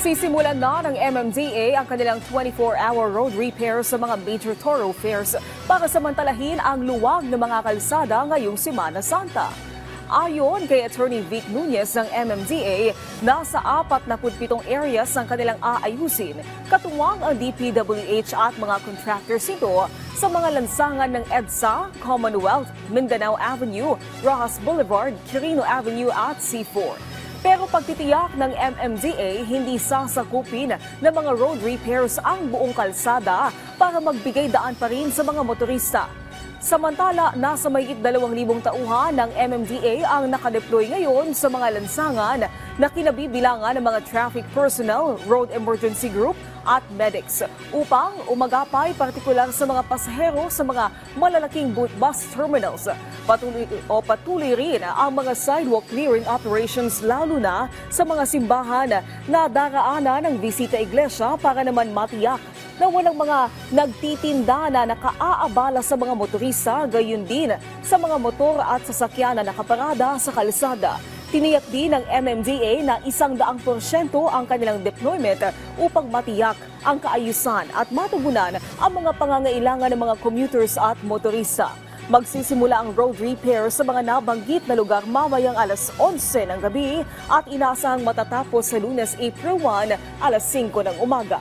Sisimulan na ng MMDA ang kanilang 24-hour road repair sa mga major thoroughfares para samantalahin ang luwag ng mga kalsada ngayong Semana Santa. Ayon kay Attorney Vic Nunez ng MMDA, nasa 47 areas ang kanilang aayusin, katuwang ang DPWH at mga contractors ito sa mga lansangan ng EDSA, Commonwealth, Mindanao Avenue, Rojas Boulevard, Quirino Avenue at C4. Pero pagtitiyak ng MMDA, hindi sasakupin ng mga road repairs ang buong kalsada para magbigay daan pa rin sa mga motorista. Samantala, nasa mahigit 2,000 tauhan ng MMDA ang nakadeploy ngayon sa mga lansangan na kinabibilangan ng mga traffic personnel, road emergency group at medics upang umagapay partikular sa mga pasahero sa mga malalaking bus terminals. Patuloy rin ang mga sidewalk clearing operations lalo na sa mga simbahan na daraanan ng bisita iglesia para naman matiyak na walang mga nagtitinda na nakaaabala sa mga motorista, gayon din sa mga motor at sasakyan na nakaparada sa kalsada. Tiniyak din ng MMDA na 100% ang kanilang deployment upang matiyak ang kaayusan at matugunan ang mga pangangailangan ng mga commuters at motorista. Magsisimula ang road repair sa mga nabanggit na lugar mamayang alas 11 ng gabi at inaasahang matatapos sa Lunes, April 1, alas 5 ng umaga.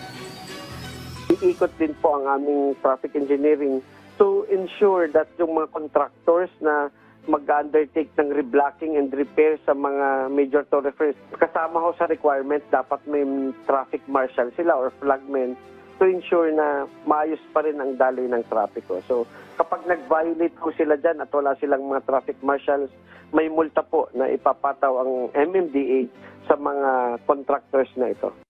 Iikot din po ang aming traffic engineering to ensure that yung mga contractors na mag-undertake ng reblocking and repair sa mga major thoroughfares, kasama ho sa requirement, dapat may traffic marshal sila or flagmen to ensure na maayos pa rin ang daloy ng trapiko. So kapag nag-violate po sila dyan at wala silang mga traffic marshals, may multa po na ipapataw ang MMDA sa mga contractors na ito.